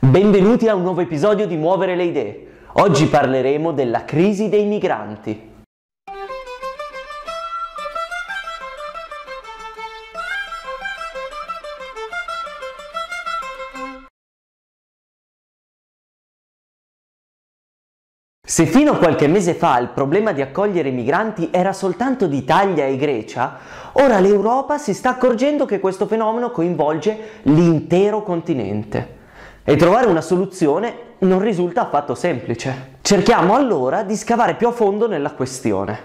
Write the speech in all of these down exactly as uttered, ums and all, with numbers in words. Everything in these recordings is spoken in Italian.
Benvenuti a un nuovo episodio di Muovere le idee. Oggi parleremo della crisi dei migranti. Se fino a qualche mese fa il problema di accogliere i migranti era soltanto di Italia e Grecia, ora l'Europa si sta accorgendo che questo fenomeno coinvolge l'intero continente. E trovare una soluzione non risulta affatto semplice. Cerchiamo allora di scavare più a fondo nella questione.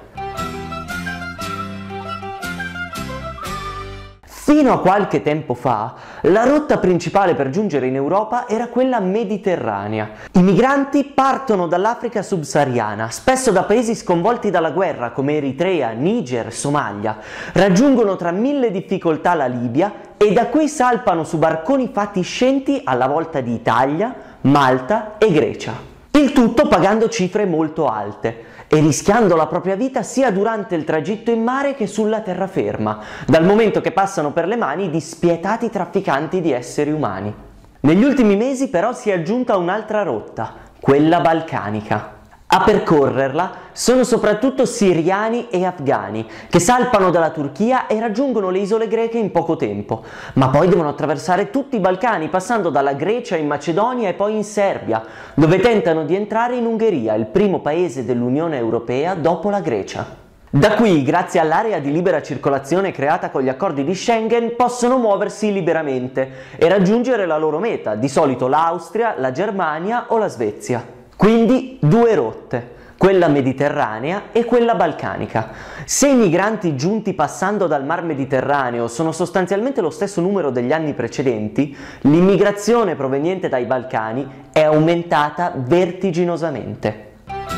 Fino a qualche tempo fa, la rotta principale per giungere in Europa era quella mediterranea. I migranti partono dall'Africa subsahariana, spesso da paesi sconvolti dalla guerra come Eritrea, Niger, Somalia, raggiungono tra mille difficoltà la Libia e da qui salpano su barconi fatiscenti alla volta di Italia, Malta e Grecia. Il tutto pagando cifre molto alte e rischiando la propria vita sia durante il tragitto in mare che sulla terraferma, dal momento che passano per le mani di spietati trafficanti di esseri umani. Negli ultimi mesi però si è aggiunta un'altra rotta, quella balcanica. A percorrerla sono soprattutto siriani e afghani, che salpano dalla Turchia e raggiungono le isole greche in poco tempo, ma poi devono attraversare tutti i Balcani, passando dalla Grecia in Macedonia e poi in Serbia, dove tentano di entrare in Ungheria, il primo paese dell'Unione Europea dopo la Grecia. Da qui, grazie all'area di libera circolazione creata con gli accordi di Schengen, possono muoversi liberamente e raggiungere la loro meta, di solito l'Austria, la Germania o la Svezia. Quindi due rotte, quella mediterranea e quella balcanica. Se i migranti giunti passando dal Mar Mediterraneo sono sostanzialmente lo stesso numero degli anni precedenti, l'immigrazione proveniente dai Balcani è aumentata vertiginosamente.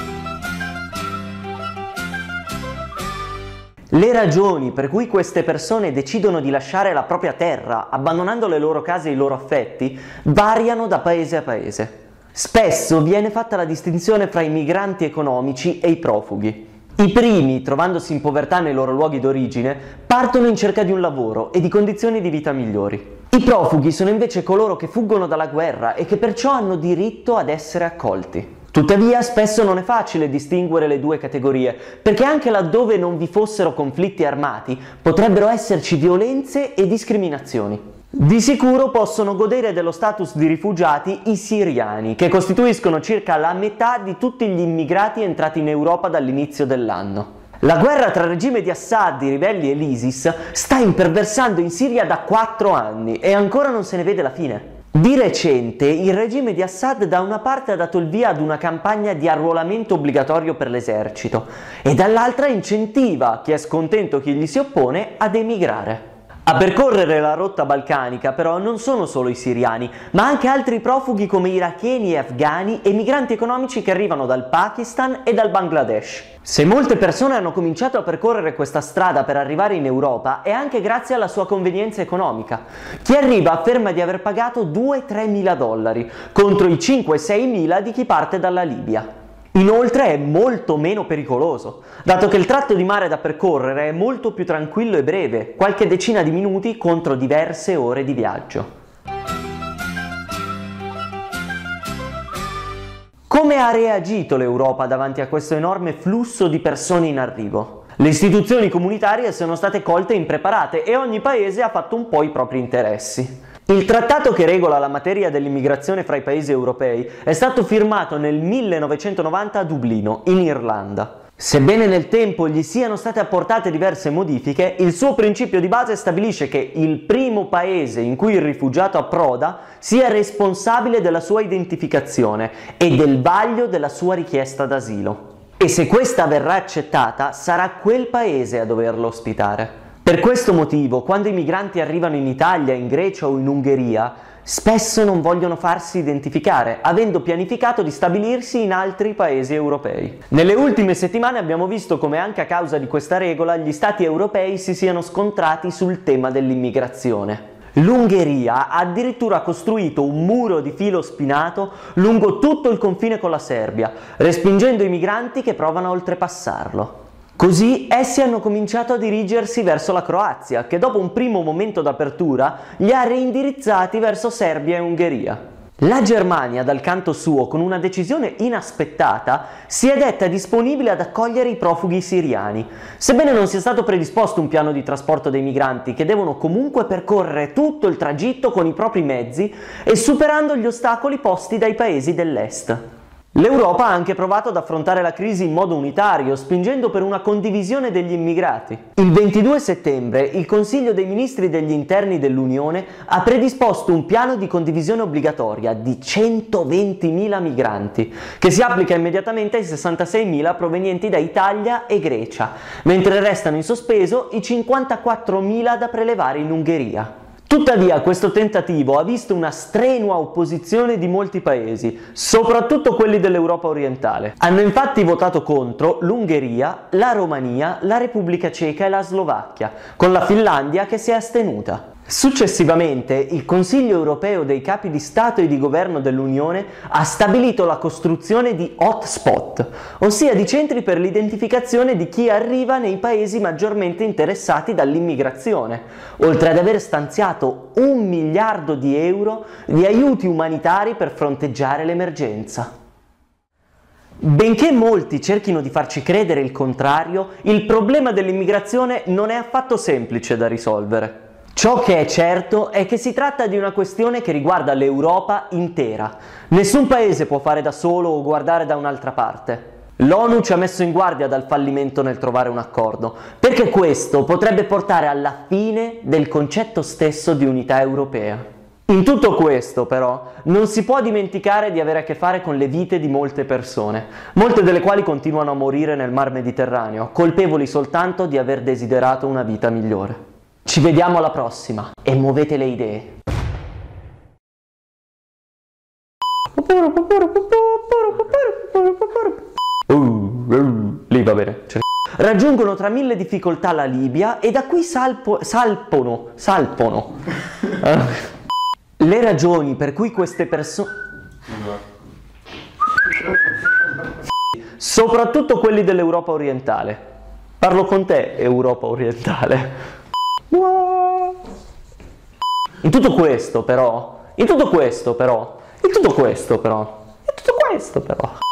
Le ragioni per cui queste persone decidono di lasciare la propria terra, abbandonando le loro case e i loro affetti, variano da paese a paese. Spesso viene fatta la distinzione fra i migranti economici e i profughi. I primi, trovandosi in povertà nei loro luoghi d'origine, partono in cerca di un lavoro e di condizioni di vita migliori. I profughi sono invece coloro che fuggono dalla guerra e che perciò hanno diritto ad essere accolti. Tuttavia, spesso non è facile distinguere le due categorie, perché anche laddove non vi fossero conflitti armati, potrebbero esserci violenze e discriminazioni. Di sicuro possono godere dello status di rifugiati i siriani, che costituiscono circa la metà di tutti gli immigrati entrati in Europa dall'inizio dell'anno. La guerra tra il regime di Assad, i ribelli e l'ISIS sta imperversando in Siria da quattro anni e ancora non se ne vede la fine. Di recente il regime di Assad da una parte ha dato il via ad una campagna di arruolamento obbligatorio per l'esercito e dall'altra incentiva chi è scontento, chi gli si oppone, ad emigrare. A percorrere la rotta balcanica però non sono solo i siriani, ma anche altri profughi come iracheni e afghani e migranti economici che arrivano dal Pakistan e dal Bangladesh. Se molte persone hanno cominciato a percorrere questa strada per arrivare in Europa è anche grazie alla sua convenienza economica. Chi arriva afferma di aver pagato due tre mila dollari contro i cinque sei mila di chi parte dalla Libia. Inoltre è molto meno pericoloso, dato che il tratto di mare da percorrere è molto più tranquillo e breve, qualche decina di minuti contro diverse ore di viaggio. Come ha reagito l'Europa davanti a questo enorme flusso di persone in arrivo? Le istituzioni comunitarie sono state colte impreparate e ogni paese ha fatto un po' i propri interessi. Il trattato che regola la materia dell'immigrazione fra i paesi europei è stato firmato nel millenovecentonovanta a Dublino, in Irlanda. Sebbene nel tempo gli siano state apportate diverse modifiche, il suo principio di base stabilisce che il primo paese in cui il rifugiato approda sia responsabile della sua identificazione e del vaglio della sua richiesta d'asilo. E se questa verrà accettata, sarà quel paese a doverlo ospitare. Per questo motivo, quando i migranti arrivano in Italia, in Grecia o in Ungheria, spesso non vogliono farsi identificare, avendo pianificato di stabilirsi in altri paesi europei. Nelle ultime settimane abbiamo visto come anche a causa di questa regola gli stati europei si siano scontrati sul tema dell'immigrazione. L'Ungheria ha addirittura costruito un muro di filo spinato lungo tutto il confine con la Serbia, respingendo i migranti che provano a oltrepassarlo. Così essi hanno cominciato a dirigersi verso la Croazia, che dopo un primo momento d'apertura li ha reindirizzati verso Serbia e Ungheria. La Germania, dal canto suo, con una decisione inaspettata, si è detta disponibile ad accogliere i profughi siriani, sebbene non sia stato predisposto un piano di trasporto dei migranti che devono comunque percorrere tutto il tragitto con i propri mezzi e superando gli ostacoli posti dai paesi dell'est. L'Europa ha anche provato ad affrontare la crisi in modo unitario, spingendo per una condivisione degli immigrati. Il ventidue settembre il Consiglio dei Ministri degli Interni dell'Unione ha predisposto un piano di condivisione obbligatoria di centoventimila migranti, che si applica immediatamente ai sessantaseimila provenienti da Italia e Grecia, mentre restano in sospeso i cinquantaquattromila da prelevare in Ungheria. Tuttavia questo tentativo ha visto una strenua opposizione di molti paesi, soprattutto quelli dell'Europa orientale. Hanno infatti votato contro l'Ungheria, la Romania, la Repubblica Ceca e la Slovacchia, con la Finlandia che si è astenuta. Successivamente il Consiglio europeo dei capi di Stato e di Governo dell'Unione ha stabilito la costruzione di hotspot, ossia di centri per l'identificazione di chi arriva nei paesi maggiormente interessati dall'immigrazione, oltre ad aver stanziato un miliardo di euro di aiuti umanitari per fronteggiare l'emergenza. Benché molti cerchino di farci credere il contrario, il problema dell'immigrazione non è affatto semplice da risolvere. Ciò che è certo è che si tratta di una questione che riguarda l'Europa intera. Nessun paese può fare da solo o guardare da un'altra parte. L'ONU ci ha messo in guardia dal fallimento nel trovare un accordo, perché questo potrebbe portare alla fine del concetto stesso di unità europea. In tutto questo, però, non si può dimenticare di avere a che fare con le vite di molte persone, molte delle quali continuano a morire nel Mar Mediterraneo, colpevoli soltanto di aver desiderato una vita migliore. Ci vediamo alla prossima e muovete le idee. Uh, uh, lì va bene. Raggiungono tra mille difficoltà la Libia e da qui salpo, salpono, salpono. Le ragioni per cui queste persone... Soprattutto quelli dell'Europa orientale. Parlo con te, Europa orientale. In tutto questo però, in tutto questo però, in tutto questo però, in tutto questo però...